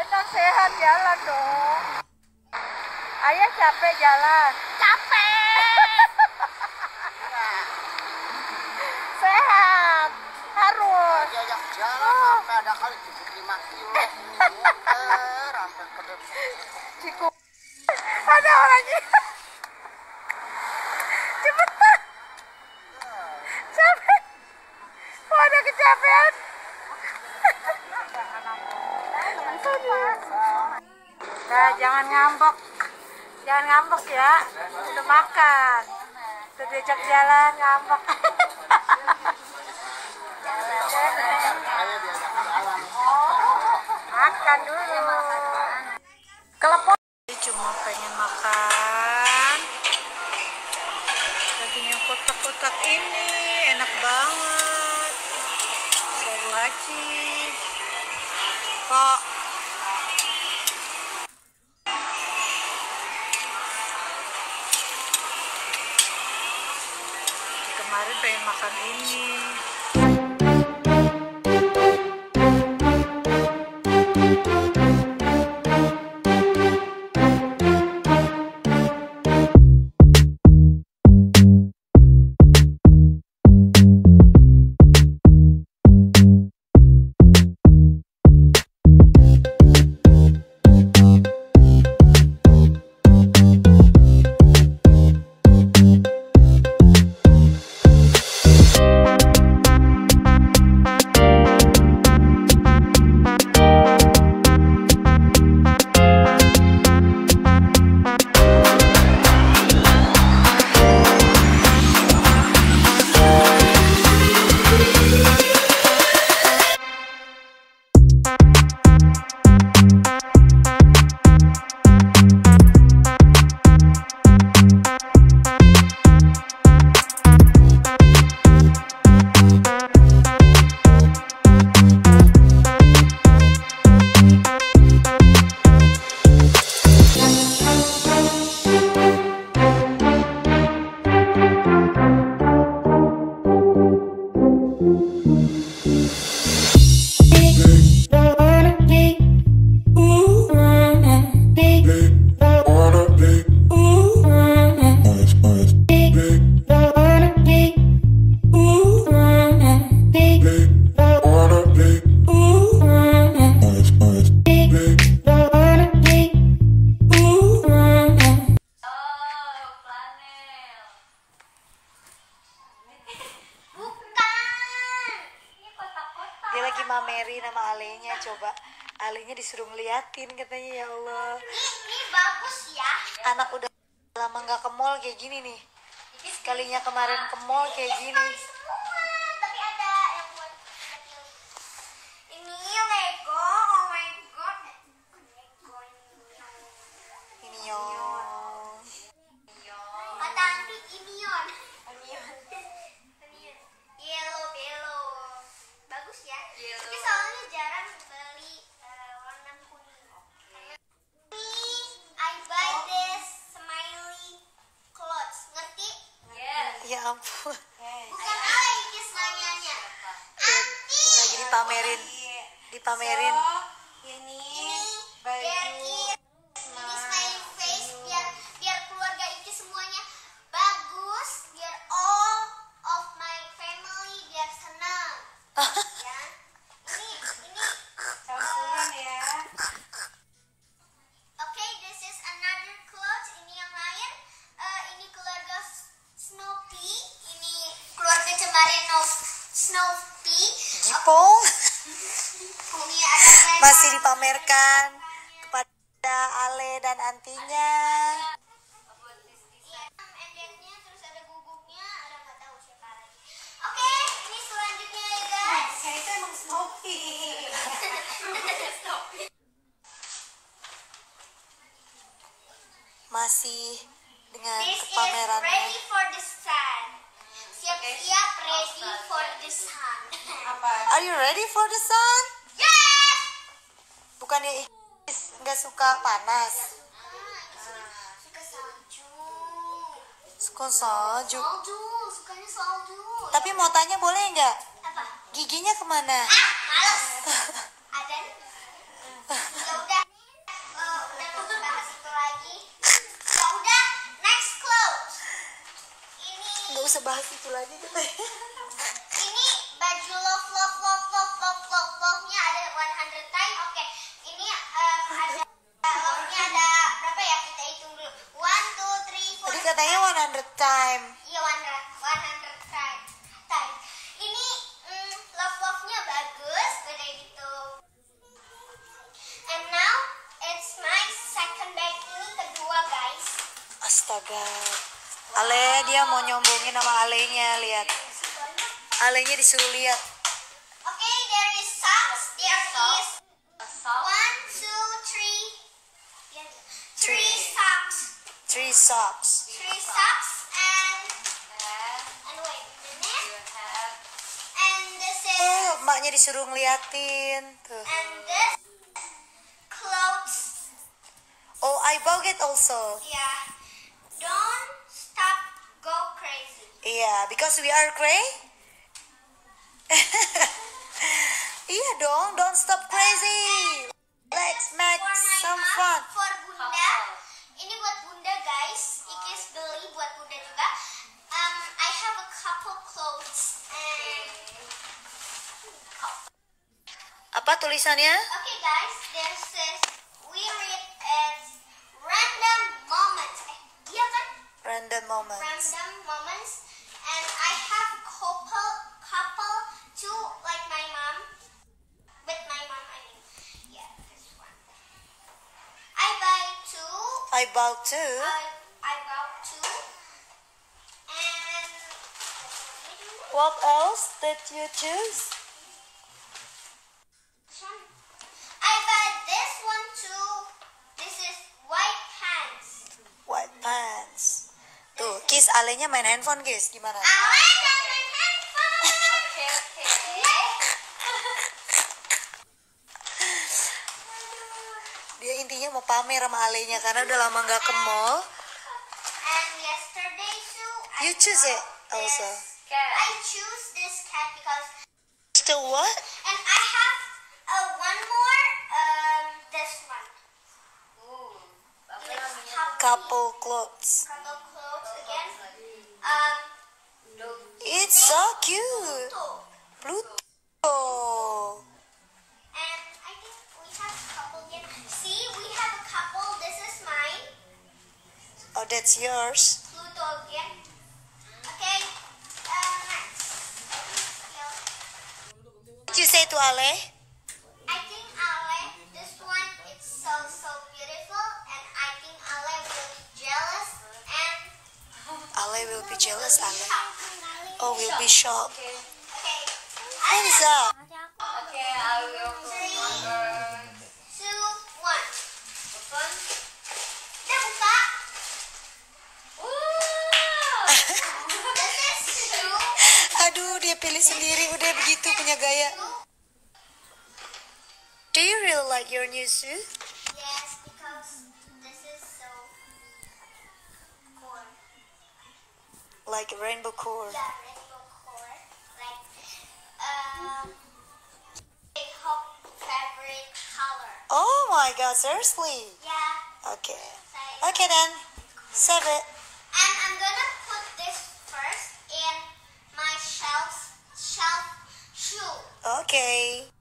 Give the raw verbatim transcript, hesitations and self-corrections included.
Kan sehat, jalan dong. Ayah capek jalan. Capek. Sehat. Harus. Diajak jalan sampai ada kali tujuh puluh lima kilo. Muter sampai ke Ciku. Ada orangnya. Cepetan. Capek. Kok ada kecapean? Nah, jangan ngambek. Jangan ngambek ya. Udah makan. Udah diajak jalan ngambek. Makan dulu. Kelepon. Cuma pengen makan daging yang kotak-kotak ini. Enak banget. Seru haji. Kok kemarin pengen makan ini. Dia lagi mamerin sama alenya, coba alenya disuruh ngeliatin katanya. Ya Allah, ini, ini bagus ya. anak udah lama nggak ke mall kayak gini nih, sekalinya kemarin ke mall kayak gini. Semua, tapi ada yang buat kecil. Ini Lego, oh my god. Lego Ini yo, kata anti Inion. Inion. Yellow, yellow. Bagus ya. Tapi soalnya jarang beli eh, warna kuning. Ini I buy this smiley clothes. Ngerti? ya ampun, Bukan Alex nanyanya. Anti. lagi dipamerin, dipamerin. Ini biar ini smiley face biar biar keluarga Iki semuanya bagus, biar all of my family biar senang. Ya. Ini ini Oke, this is another clothes. Ini yang lain. Eh, ini keluarga Snoopy. Ini keluarga Cemarino Snoopy. Jipong Ini ada masih dipamerkan kepada Ale dan antinya. Iya, emblemnya terus ada guguknya, ada nggak tahu siapa lagi. Oke, ini selanjutnya ya guys. Saya itu emang Snoopy. Masih dengan This is kepamerannya. ready for the sun. Siap-siap ready for the sun. Are you ready for the sun? Yes. Bukannya nggak suka panas, Ah, suka salju. suka salju. Salju, sukanya salju. Tapi mau tanya boleh nggak? Apa? Giginya kemana? Ah, males. Ada nih. Ya udah. usah bahas itu lagi gitu. Ini baju love love love love love love love nya ada one hundred time. Oke, ini em, ada love nya ada berapa ya, kita hitung dulu. One two three four. Tadi katanya one hundred time. Iya, one hundred time. Time. Ini mm, love love nya bagus, udah gitu. And now it's my second bag, ini kedua guys. Astaga. Ale dia mau nyombongin sama alenya, lihat. Alenya disuruh lihat. Okay, there is socks. There is one, two, three, three socks. Three socks. Three socks and and wait a minute. And this is Oh, emaknya disuruh ngeliatin. Tuh. and this clothes. Oh, I bought it also. Yeah. Don't stop. Go crazy. Iya, because we are cray. Iya dong, don't stop crazy. Let's make For my some mom, fun. for Bunda. Ini buat Bunda guys. Ikis beli buat Bunda juga. Um, I have a couple clothes and Apa tulisannya? okay guys, this is we read as random moments. Eh, iya kan? Random moments. Random moments. And I have couple couple too, like my mom. With my mom, I mean, yeah, this one. I buy two. I bought too. I I bought two. And What else did you choose? I buy this one too. This is white pants. White pants. Tuh, Kis alenya main handphone, Kis. Gimana? I like that my handphone. Okay, okay. Dia intinya mau pamer sama alenya karena udah lama nggak ke mall. And yesterday too, I You choose it bought also. this cat. I choose this cat because, Still what? and I have uh, one more. Um, this one. Ooh, Couple clothes. couple clothes again. Um, It's so cute. Pluto. Pluto. And I think we have a couple again. See, we have a couple. This is mine. Oh, that's yours. Pluto again. Okay. Uh, next. What you say to Ale? I think Ale, this one is so so beautiful, and I think Ale will be jealous and Ale will be jealous, Ale. shocked. Oh, will be shocked. Okay. What is that? Okay, I will. Three, two, one. Open. Udah buka. This is shoe. Aduh, dia pilih sendiri. Udah begitu punya gaya. Do you really like your new suit? Yes, because this is so cool. Like rainbow core. Yeah, rainbow color. Like, um, big hope fabric color. Oh my god, seriously? Yeah. Okay. Like, Okay then. Save it. and I'm gonna put this first in my shelf shelf shoe. Okay.